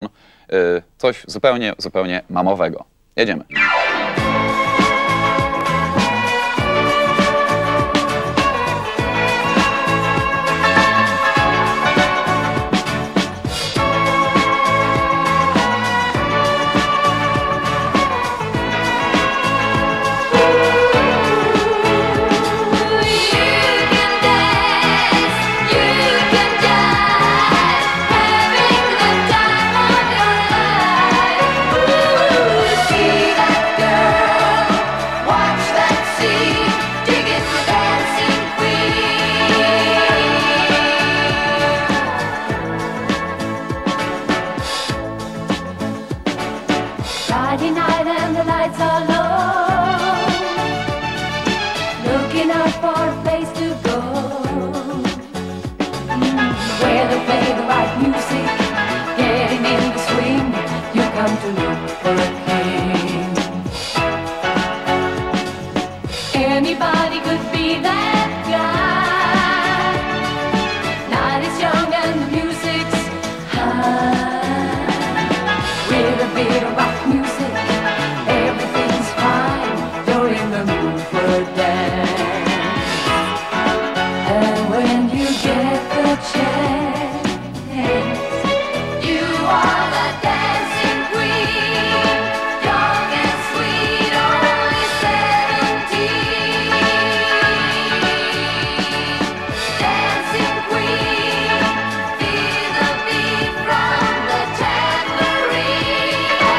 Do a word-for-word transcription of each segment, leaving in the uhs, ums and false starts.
Yy, coś zupełnie, zupełnie mamowego. Jedziemy. Friday night and the lights are low, looking out for a place to go, mm, where they play the right music, getting in the swing. You come to look for a king. Anybody could be that guy. Night is young and the music's high, with a bit of rock music. Everything's fine, you're in the mood for a dance. And when you get the chance, you are the dancing queen, young and sweet, only seventeen. Dancing queen, feel the beat from the tambourine.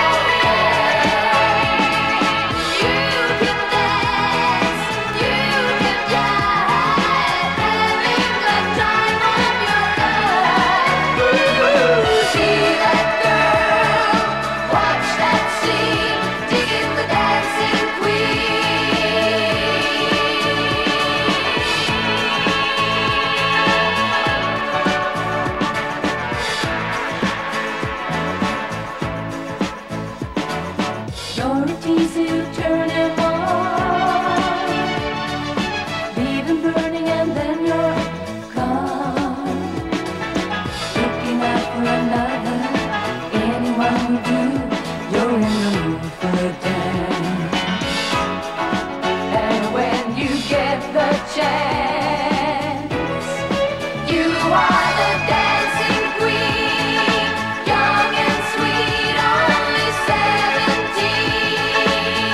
You're a tease who turn him on, leave him burning and then you're gone. Looking out for another, anyone will do. You're in the mood for a dance. And when you get the chance, you are the dancing queen, young and sweet, only seventeen.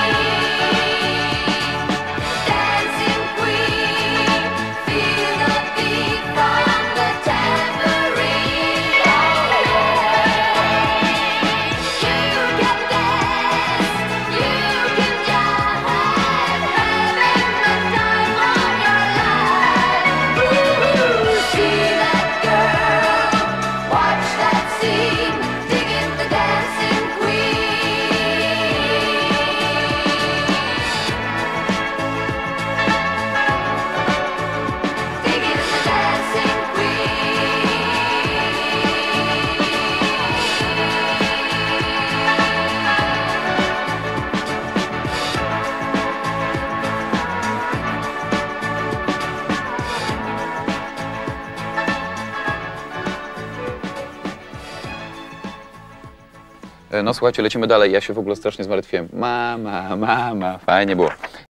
Dancing queen, feel the beat from the tambourine. You can dance, you can jive, having the time of your life. Ooh, see that girl, watch that scene, digging the dancing queen. Digging the dancing No słuchajcie, lecimy dalej. Ja się w ogóle strasznie zmartwiłem. Mama, mama, fajnie było.